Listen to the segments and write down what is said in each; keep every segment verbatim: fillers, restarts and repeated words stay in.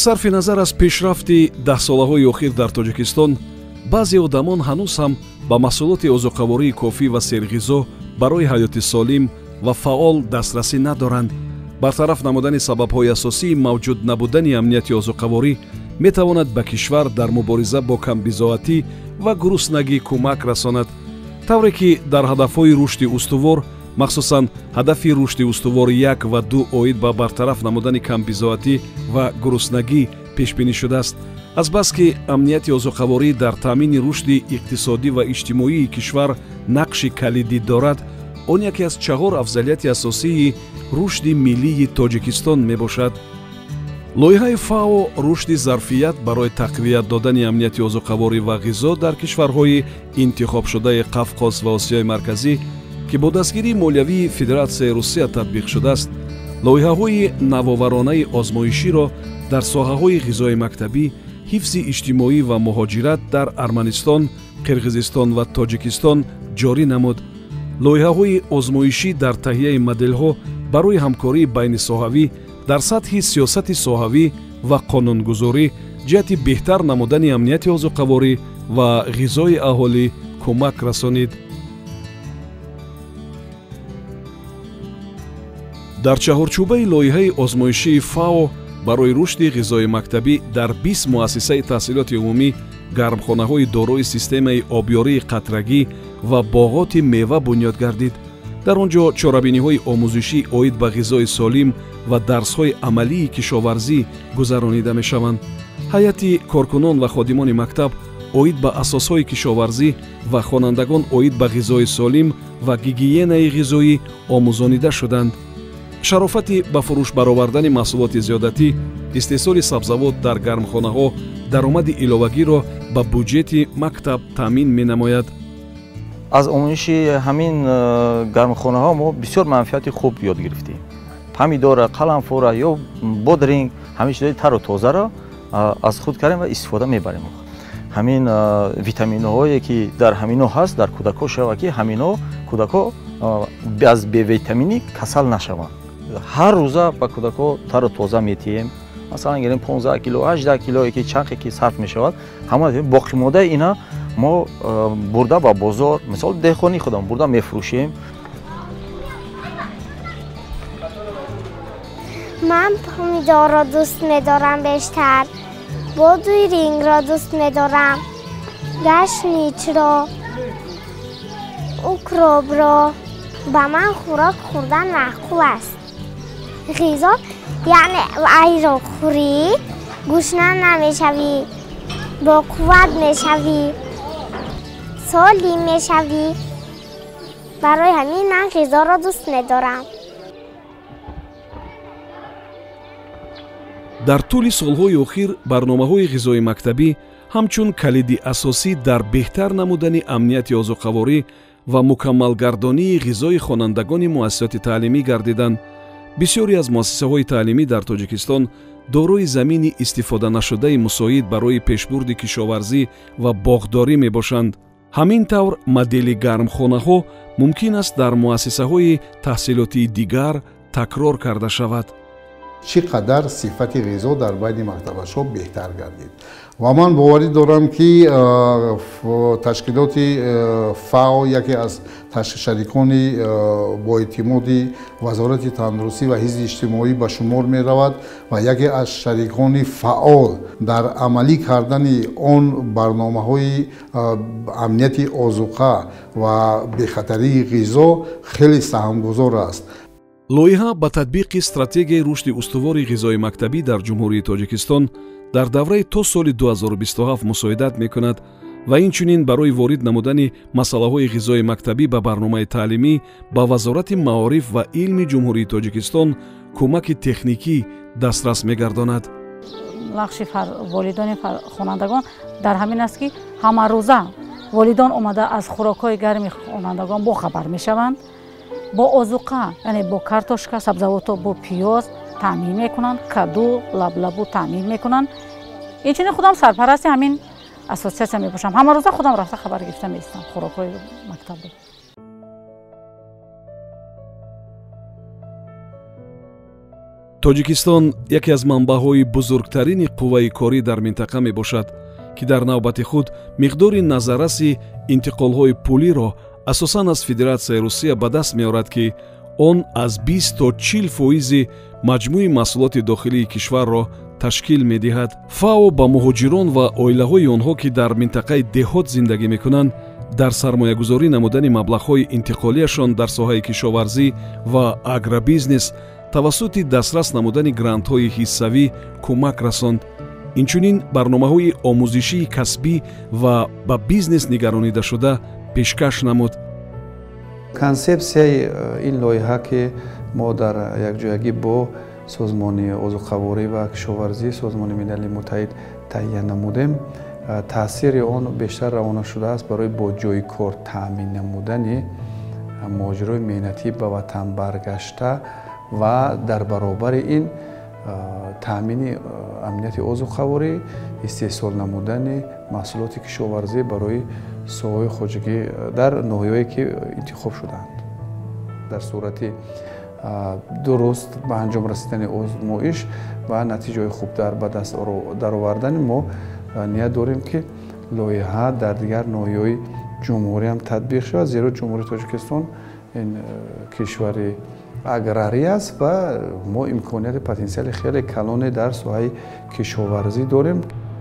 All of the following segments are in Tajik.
сарфи назар аз пешрафти даҳсолаҳои охир дар тоҷикистон, баъзе одамон ҳанӯз ҳам ба маҳсулоти озуқавории кофӣ ва серғизо барои ҳаёти солим ва фаъол дастрасӣ надоранд. бартараф намудани сабабҳои асосии мавҷуд набудани амнияти озуқаворӣ метавонад ба кишвар дар мубориза бо камбизоатӣ ва гуруснагӣ кӯмак расонад, тавре ки дар ҳадафҳои рушди устувор, махсусан ҳадафи рушди устувор як ва ду оид ба бартараф намудани камбизоатӣ ва гуруснагӣ пешбинӣ шудааст. азбаски амнияти озуқаворӣ дар таъмини рушди иқтисодӣ ва иҷтимоии кишвар нақши калидӣ дорад, он яке аз чаҳор афзалияти асосии рушди миллии Тоҷикистон мебошад. лоиҳаи фао рушди зарфият барои тақвият додани амнияти озуқаворӣ ва ғизо дар кишварҳои интихобшудаи Қавқоз ва Осиёи Марказӣ, ки бо дастгирии молиявии Федератсияи Русия татбиқ шудааст, лоиҳаҳои навоваронаи озмоиширо дар соҳаҳои ғизои мактабӣ, ҳифзи иҷтимоӣ ва муҳоҷират дар Арманистон, Қирғизистон ва Тоҷикистон ҷорӣ намуд. лоиҳаҳои озмоишӣ дар таҳияи моделҳо барои ҳамкории байнисоҳавӣ дар сатҳи сиёсати соҳавӣ ва қонунгузорӣ ҷиҳати беҳтар намудани амнияти озуқаворӣ ва ғизои аҳолӣ кӯмак расонид. дар чаҳорчӯбаи лоиҳаи озмоишии фао барои рушди ғизои мактабӣ дар бист муассисаи таҳсилоти умумӣ, гармхонаҳои дорои системаи обёрии қатрагӣ ва боғоти мева бунёд гардид. дар он ҷо чорабиниҳои омӯзишӣ оид ба ғизои солим ва дарсҳои амалии кишоварзӣ гузаронида мешаванд. ҳайати коркунон ва ходимони мактаб оид ба асосҳои кишоварзӣ ва хонандагон оид ба ғизои солим ва гигиенаи ғизоӣ омӯзонида шуданд. шарофати ба фурӯш баровардани маҳсулоти зиёдатӣ, истеҳсоли сабзавот дар гармхонаҳо даромади иловагиро ба буҷети мактаб таъмин менамояд. аз омӯзиши ҳамин гармхонаҳо мо бисёр манфиати хуб ёд гирифтем. помидора, қаламфура ё бодринг, ҳамин чизои тару тозаро аз худ кардем ва истифода мебарем. ҳамин витаминҳое ки дар ҳамино ҳаст, дар кӯдако шава ки ҳамино кӯдако аз бевитаминӣ касал нашаванд. ҳар рӯза ба кӯдако тару тоза метиҳем. масалан гирем понздаҳ кило, ҳаждаҳ килое ки чанқе ки сарф мешавад, ҳама боқимодаи ина мо бурда ба бозор, мисол деҳқони худам бурда мефурӯшем. ман помидорро дӯст медорам бештар, бодуи рингро дӯст медорам, гашничро, укробро. ба ман хӯрок хӯрдан маъқул аст. ғизо яъне айро хӯрӣ, гушна намешавӣ, боқувват мешавӣ, солим мешавӣ. барои ҳамин ман ғизоро дӯст медорам. дар тӯли солҳои охир барномаҳои ғизои мактабӣ ҳамчун калиди асосӣ дар беҳтар намудани амнияти озуқаворӣ ва мукаммалгардонии ғизои хонандагони муассисоти таълимӣ гардиданд. бисёре аз муассисаҳои таълимӣ дар Тоҷикистон дорои замини истифоданашудаи мусоид барои пешбурди кишоварзӣ ва боғдорӣ мебошанд. ҳамин тавр модели гармхонаҳо мумкин аст дар муассисаҳои таҳсилотии дигар такрор карда шавад. чӣ қадар сифати ғизо дар байни мактабашҳо беҳтар гардид. ва ман боварӣ дорам ки ташкилоти фао яке аз шарикони боэътимоди вазорати тандурустӣ ва ҳизби иҷтимоӣ ба шумор меравад ва яке аз шарикони фаъол дар амалӣ кардани он барномаҳои амнияти озуқа ва бехатарии ғизо хеле саҳмгузор аст. лоиҳа ба татбиқи стратегияи рушди устувори ғизои мактабӣ дар ҷумҳурии Тоҷикистон дар давраи то соли ду ҳазору бисту ҳафт мусоидат мекунад ва инчунин барои ворид намудани масъалаҳои ғизои мактабӣ ба барномаи таълимӣ ба Вазорати маориф ва илми ҷумҳурии Тоҷикистон кӯмаки техникӣ дастрас мегардонад. нақши волидони хонандагон дар ҳамин аст ки ҳамарӯза волидон омада аз хӯрокҳои гарми хонандагон бохабар мешаванд. бо озуқа, яъне бо картошка, сабзавото, бо пиёз таъмин мекунанд, каду, лаблабу таъмин мекунанд. инчунин худам сарпарасти ҳамин ассотсиатсия мебошам. ҳама рӯза худам рафта хабар гирифта меистам хӯрокҳои мактабро. тоҷикистон яке аз манбаъҳои бузургтарини қувваи корӣ дар минтақа мебошад, ки дар навбати худ миқдори назараси интиқолҳои пулиро асосан аз Федератсияи Русия ба даст меорад, ки он аз бист то чил фоизи маҷмӯи маҳсулоти дохилии кишварро ташкил медиҳад. фао ба муҳоҷирон ва оилаҳои онҳо, ки дар минтақаи деҳот зиндагӣ мекунанд, дар сармоягузорӣ намудани маблағҳои интиқолияшон дар соҳаи кишоварзӣ ва агробизнес тавассути дастрас намудани грантҳои ҳиссавӣ кӯмак расонд. инчунин барномаҳои омӯзишии касбӣ ва ба бизнес нигаронидашуда пешкаш намуд. консепсияи ин лоиҳа ки мо дар якҷоягӣ бо созмони озуқаворӣ ва кишоварзӣ созмони милали муттаҳид таҳия намудем, таъсири он бештар равона шудааст барои бо ҷойи кор таъмин намудани муҳоҷирони меҳнатӣ ба ватан баргашта ва дар баробари ин таъмини амнияти озуқаворӣ, истеҳсол намудани маҳсулоти кишоварзӣ барои соҳаи хоҷагӣ дар ноҳияҳое ки интихоб шудаанд. дар сурати дуруст ба анҷом расидани озмоиш ва натиҷаҳои хуб ба даст даровардани мо ният дорем ки лоиҳа дар дигар ноҳияҳои ҷумҳурӣ ҳам татбиқ шавад, зеро ҷумҳурии Тоҷикистон ин кишвари аграрӣ аст ва мо имконияти потенсиали хеле калоне дар соҳаи кишоварзӣ дорем.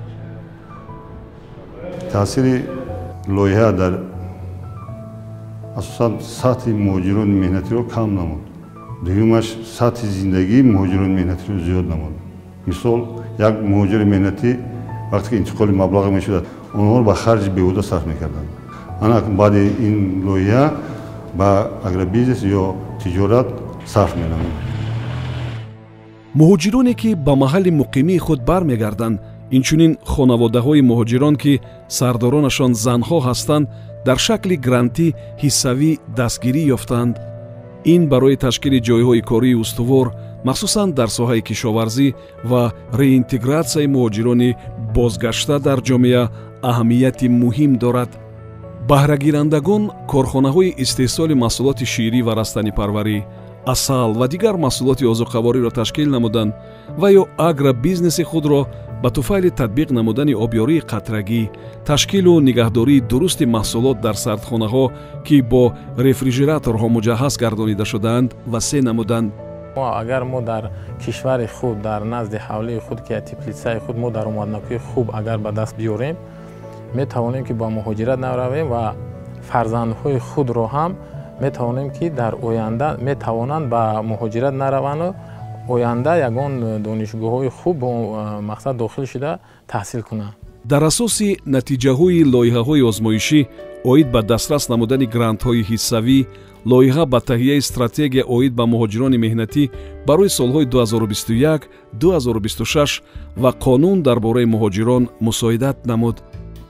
таъсири лоиҳа дар асосан сатҳи муҳоҷирони меҳнатиро кам намуд. дуюмаш сатҳи зиндагии муҳоҷирони меҳнатиро зиёд намуд. мисол як муҳоҷири меҳнатӣ вақте ки интиқоли маблағ мешудад, онҳоро ба харҷи беҳуда сарф мекарданд. ана баъди ин лоиҳа ба агробизнес ё тиҷорат сарф менамуд. муҳоҷироне ки ба маҳалли муқимии худ бармегарданд, инчунин хонаводаҳои муҳоҷирон ки сардоронашон занҳо ҳастанд, дар шакли грантӣ ҳиссавӣ дастгирӣ ёфтанд. ин барои ташкили ҷойҳои кории устувор, махсусан дар соҳаи кишоварзӣ ва реинтегратсияи муҳоҷирони бозгашта дар ҷомеа аҳамияти муҳим дорад. баҳрагирандагон корхонаҳои истеҳсоли маҳсулоти ширӣ ва растанипарварӣ, асал ва дигар маҳсулоти озуқавориро ташкил намуданд ва ё агробизнеси худро ба туфайли татбиқ намудани обёрии қатрагӣ, ташкилу нигаҳдории дурусти маҳсулот дар сардхонаҳо, ки бо рефрижераторҳо муҷаҳҳаз гардонида шудаанд, васеъ намуданд. агар мо дар кишвари худ, дар назди ҳавлии худ ки теплитсаи худ мо даромаднокии хуб агар ба даст биёрем, метавонем ки ба муҳоҷират наравем ва фарзандҳои худро ҳам метавонем ки дар оянда метавонанд ба муҳоҷират нараванду оянда ягон донишгоҳҳои хуб бо мақсад дохил шуда таҳсил кунанд. дар асоси натиҷаҳои лоиҳаҳои озмоишӣ оид ба дастрас намудани грантҳои ҳиссавӣ, лоиҳа ба таҳияи стратегия оид ба муҳоҷирони меҳнатӣ барои солҳои ду ҳазору бисту як - ду ҳазору бисту шаш ва қонун дар бораи муҳоҷирон мусоидат намуд.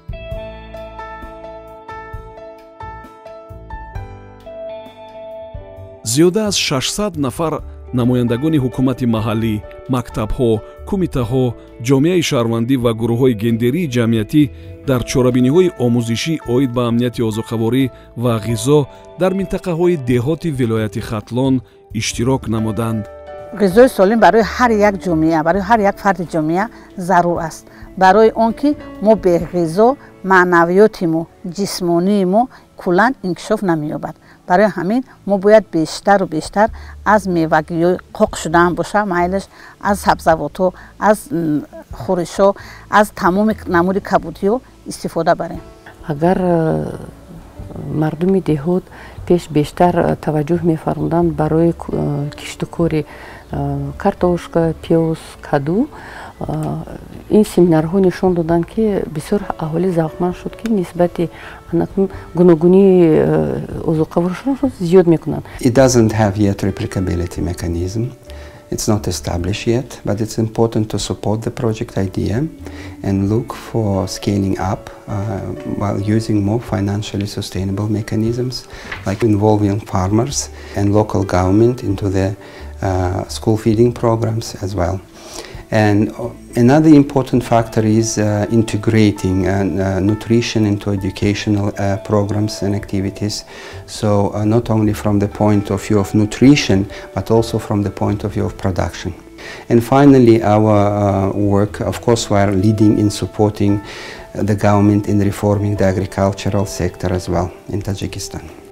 зиёда аз шашсад нафар намояндагони ҳукумати маҳаллӣ, мактабҳо, кумитаҳо, ҷомеаи шаҳрвандӣ ва гурӯҳҳои гендерии ҷамъиятӣ дар чорабиниҳои омӯзишӣ оид ба амнияти озуқаворӣ ва ғизо дар минтақаҳои деҳоти вилояти Хатлон иштирок намуданд. ғизои солим барои ҳар як ҷомеа, барои ҳар як фарди ҷомеа зарур аст. барои он ки мо беғизо маънавиёти мо, ҷисмонии мо куллан инкишоф намеёбад. барои ҳамин мо бояд бештару бештар аз мевагиҳои қоқ шудаам боша, майлаш аз сабзавотҳо, аз хӯришҳо, аз тамоми намуди кабудиҳо истифода барем. агар мардуми деҳот пеш бештар таваҷҷӯҳ мефармуданд барои киштукори картошка, пиёз, каду, ин семинарҳо нишон доданд ки бисёр аҳолӣ завқманд шуд ки нисбати гуногунии озуқаворшон зиёд мекунанд. It doesn't have yet replicability mechanism. It's not established yet, but it's important to support the project idea and look for scaling up uh, while using more financially sustainable mechanisms, like involving farmers and local government into the uh, school feeding programs as well. And another important factor is uh, integrating uh, uh, nutrition into educational uh, programs and activities. So uh, not only from the point of view of nutrition, but also from the point of view of production. And finally, our uh, work, of course, we are leading in supporting the government in reforming the agricultural sector as well in Tajikistan.